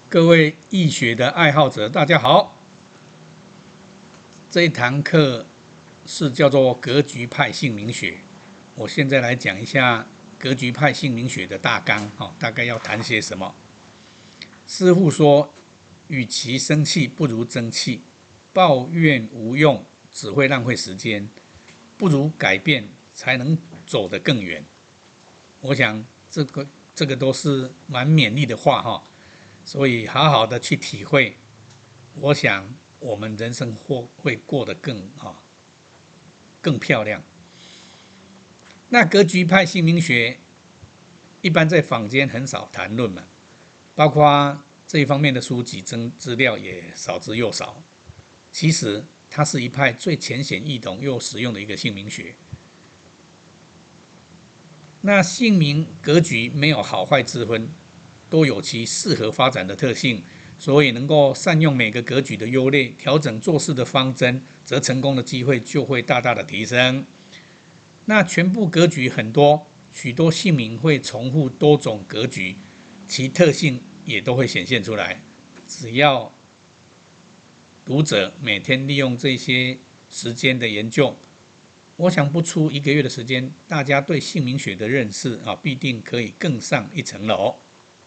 各位易学的爱好者，大家好。这一堂课是叫做格局派姓名学。我现在来讲一下格局派姓名学的大纲，大概要谈些什么。师父说，与其生气，不如争气；抱怨无用，只会浪费时间，不如改变，才能走得更远。我想这个都是蛮勉励的话哈。所以好好的去体会，我想我们人生会过得更漂亮。那格局派姓名学一般在坊间很少谈论嘛，包括这一方面的书籍资料也少之又少。其实它是一派最浅显易懂又实用的一个姓名学。那姓名格局没有好坏之分，都有其适合发展的特性，所以能够善用每个格局的优劣，调整做事的方针，则成功的机会就会大大的提升。那全部格局很多，许多姓名会重复多种格局，其特性也都会显现出来。只要读者每天利用这些时间的研究，我想不出1个月的时间，大家对姓名学的认识必定可以更上一层楼。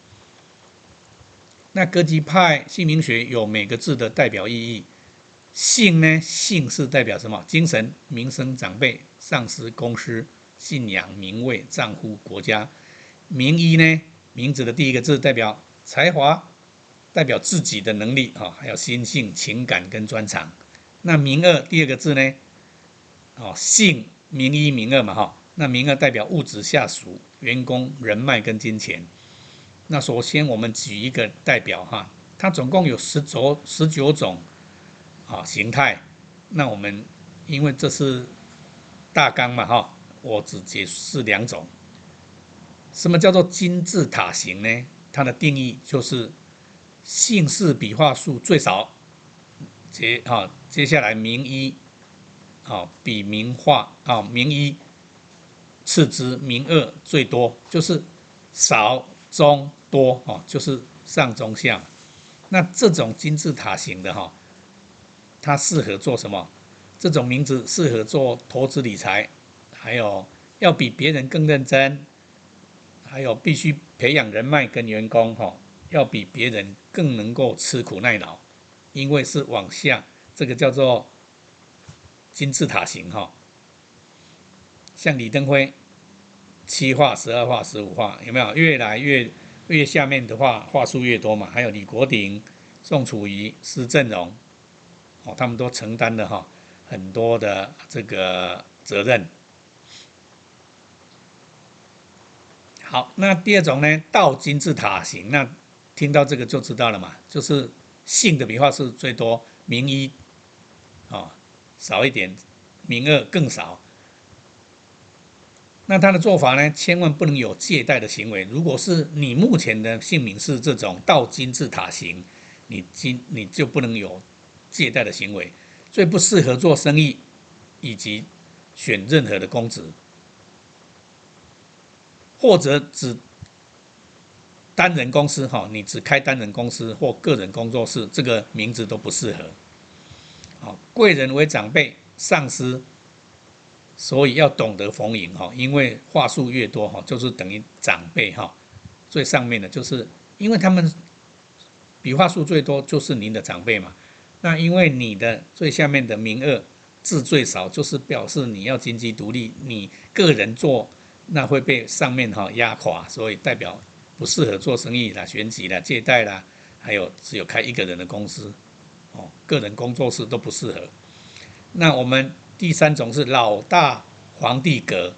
那格局派姓名学有每个字的代表意义。姓呢，姓是代表什么？精神、名声、长辈、上司、公司、信仰、名位、丈夫、国家。名一呢，名字的第一个字代表才华，代表自己的能力还有心性、情感跟专长。那名二第二个字呢？姓名一名二嘛那名二代表物质下属、员工、人脉跟金钱。那首先我们举一个代表它总共有19种形态。那我们因为这是大纲嘛我只解释2种。什么叫做金字塔形呢？它的定义就是姓氏笔画数最少，接下来名一比名画名一次之，名二最多，就是少中多就是上中下。那这种金字塔型的它适合做什么？这种名字适合做投资理财，还有要比别人更认真，还有必须培养人脉跟员工要比别人更能够吃苦耐劳，因为是往下，这个叫做金字塔型像李登辉7画、12画、15画，有没有？越来越下面的画数越多嘛。还有李国鼎、宋楚瑜、施正荣他们都承担了很多的这个责任。好，那第二种呢，倒金字塔型。那听到这个就知道了嘛，就是姓的笔画是最多，名一少一点，名二更少。那他的做法呢，千万不能有借贷的行为。如果是你目前的姓名是这种倒金字塔型，你就不能有借贷的行为，最不适合做生意以及选任何的公职，或者只单人公司你只开单人公司或个人工作室，这个名字都不适合。贵人为长辈、上司，所以要懂得逢迎因为话术越多就是等于长辈最上面的就是因为他们笔画数最多，就是您的长辈嘛。那因为你的最下面的名二字最少，就是表示你要经济独立，你个人做那会被上面压垮，所以代表不适合做生意啦、选举啦、借贷啦，还有只有开1个人的公司个人工作室都不适合。那我们第3种是老大皇帝格，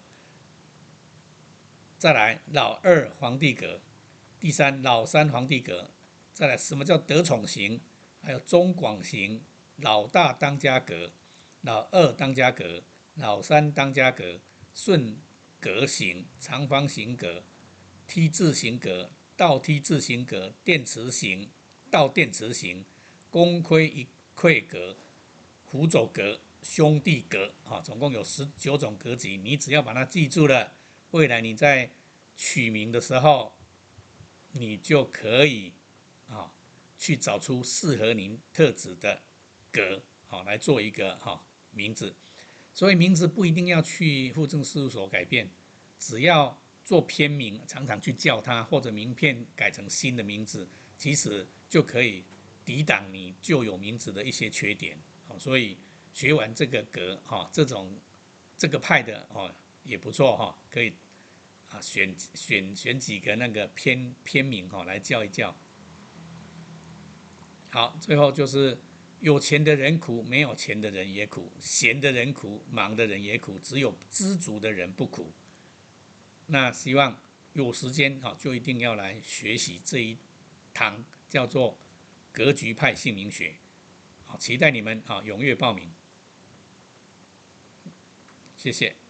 再来老二皇帝格，第3老3皇帝格，再来什么叫得宠型，还有中广型，老大当家格，老二当家格，老3当家格，顺格型、长方形格、T 字形格、倒 T 字形格、电池型、倒电池型、功亏一篑格、辅佐格、兄弟格总共有19种格局。你只要把它记住了，未来你在取名的时候，你就可以去找出适合您特质的格，好来做一个名字。所以名字不一定要去户政事务所改变，只要做偏名，常常去叫它，或者名片改成新的名字，其实就可以抵挡你旧有名字的一些缺点。好，所以学完这个格这个派的也不错可以选几个那个偏名来叫一叫。好，最后就是有钱的人苦，没有钱的人也苦；闲的人苦，忙的人也苦，只有知足的人不苦。那希望有时间就一定要来学习这一堂叫做格局派姓名学。好，期待你们踊跃报名。谢谢。